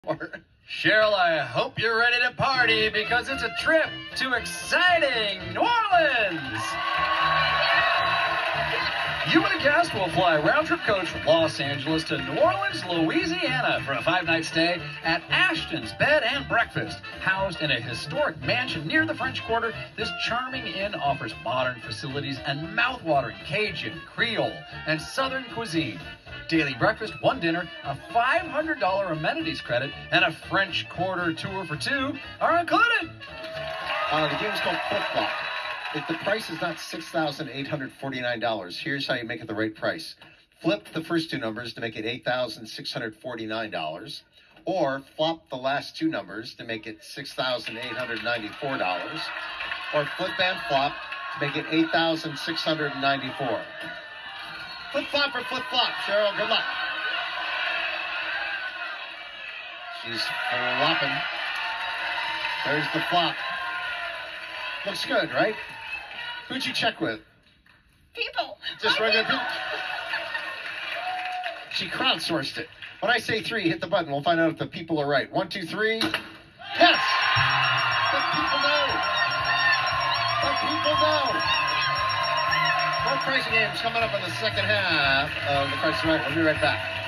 Cheryl, I hope you're ready to party because it's a trip to exciting New Orleans. You and a guest will fly round-trip coach from Los Angeles to New Orleans, Louisiana for a 5-night stay at Ashton's Bed and Breakfast. Housed in a historic mansion near the French Quarter, this charming inn offers modern facilities and mouth-watering Cajun, Creole, and Southern cuisine. Daily breakfast, one dinner, a $500 amenities credit, and a French Quarter tour for two are included. The game's called Flip Flop. If the price is not $6,849, here's how you make it the right price. Flip the first two numbers to make it $8,649, or flop the last two numbers to make it $6,894, or flip and flop to make it $8,694. Flip flop or flip flop, Cheryl, good luck. She's flopping. There's the flop. Looks good, right? Who'd you check with? People. Just regular people. She crowdsourced it. When I say 3, hit the button. We'll find out if the people are right. 1, 2, 3. Yes! The people know. The people know. More crazy games coming up in the second half of The Price is Right. We'll be right back.